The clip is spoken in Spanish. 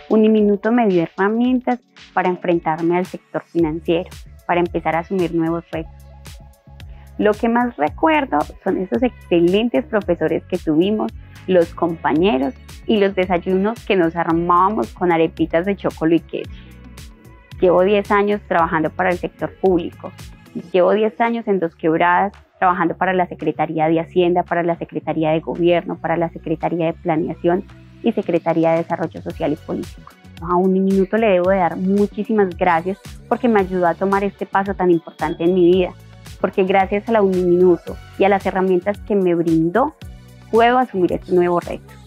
Uniminuto me dio herramientas para enfrentarme al sector financiero, para empezar a asumir nuevos retos. Lo que más recuerdo son esos excelentes profesores que tuvimos, los compañeros y los desayunos que nos armábamos con arepitas de chocolo y queso. Llevo 10 años trabajando para el sector público. Llevo 10 años en Dos Quebradas trabajando para la Secretaría de Hacienda, para la Secretaría de Gobierno, para la Secretaría de Planeación y Secretaría de Desarrollo Social y Político. A Uniminuto le debo de dar muchísimas gracias porque me ayudó a tomar este paso tan importante en mi vida, porque gracias a la Uniminuto y a las herramientas que me brindó, puedo asumir este nuevo reto.